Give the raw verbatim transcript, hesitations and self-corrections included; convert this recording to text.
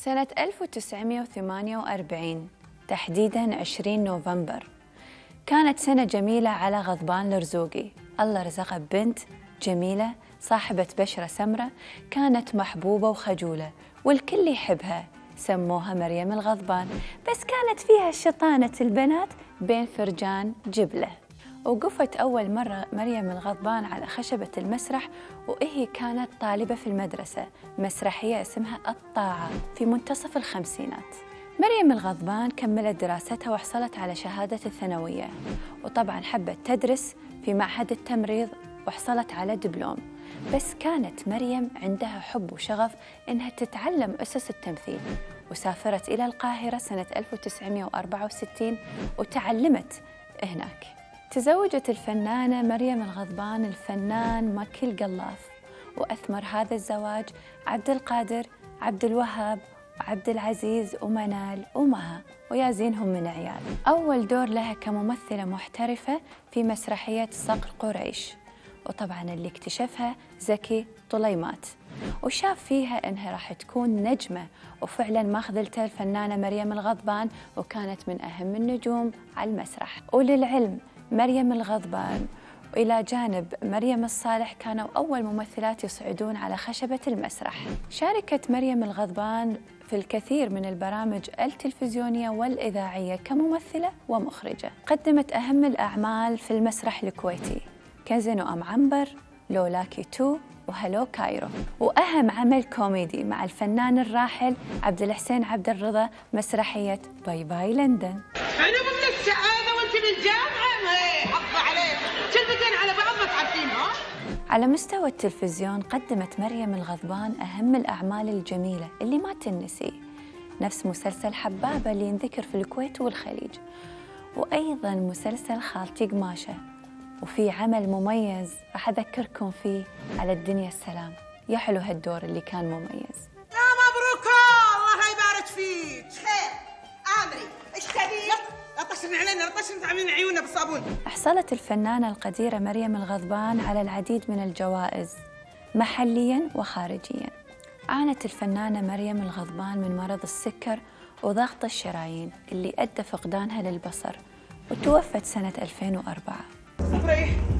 سنة ألف وتسعمئة وثمانية وأربعين تحديداً عشرين نوفمبر، كانت سنة جميلة على غضبان الرزوقي. الله رزقه بنت جميلة صاحبة بشرة سمرة، كانت محبوبة وخجولة والكل يحبها، سموها مريم الغضبان. بس كانت فيها شطانة البنات بين فرجان جبلة. وقفت أول مرة مريم الغضبان على خشبة المسرح وهي كانت طالبة في المدرسة، مسرحية اسمها الطاعة في منتصف الخمسينات. مريم الغضبان كملت دراستها وحصلت على شهادة الثانوية، وطبعاً حبت تدرس في معهد التمريض وحصلت على دبلوم. بس كانت مريم عندها حب وشغف إنها تتعلم أسس التمثيل، وسافرت إلى القاهرة سنة ألف وتسعمئة وأربعة وستين وتعلمت هناك. تزوجت الفنانة مريم الغضبان الفنان مكي القلاف، وأثمر هذا الزواج عبد القادر، عبد الوهاب، وعبد العزيز، ومنال، ومها، ويازينهم من عيال. أول دور لها كممثلة محترفة في مسرحية صقر قريش، وطبعاً اللي اكتشفها زكي طليمات، وشاف فيها إنها راح تكون نجمة، وفعلاً ما خذلتها الفنانة مريم الغضبان، وكانت من أهم النجوم على المسرح. وللعلم مريم الغضبان وإلى جانب مريم الصالح كانوا أول ممثلات يصعدون على خشبة المسرح. شاركت مريم الغضبان في الكثير من البرامج التلفزيونية والإذاعية كممثلة ومخرجة. قدمت أهم الأعمال في المسرح الكويتي كازينو أم عنبر، لولاكي تو، وهلو كايرو. وأهم عمل كوميدي مع الفنان الراحل عبد الحسين عبد الرضا، مسرحية باي باي لندن. أنا من السعادة وأنت من الجامعة، حظ عليك كلمتين على بعض ما تعرفينها. على مستوى التلفزيون قدمت مريم الغضبان أهم الأعمال الجميلة اللي ما تنسي، نفس مسلسل حبابة اللي ينذكر في الكويت والخليج، وأيضاً مسلسل خالتي قماشة. وفي عمل مميز راح أذكركم فيه على الدنيا السلام. يا حلو هالدور اللي كان مميز. يا مبروك، الله يبارك فيك. خير آمري، ايش تبي؟ لا تطشرين علينا، لا تطشرين تعملين عيوننا بالصابون. حصلت الفنانة القديرة مريم الغضبان على العديد من الجوائز محلياً وخارجياً. عانت الفنانة مريم الغضبان من مرض السكر وضغط الشرايين اللي أدى فقدانها للبصر، وتوفت سنة ألفين وأربعة. صفري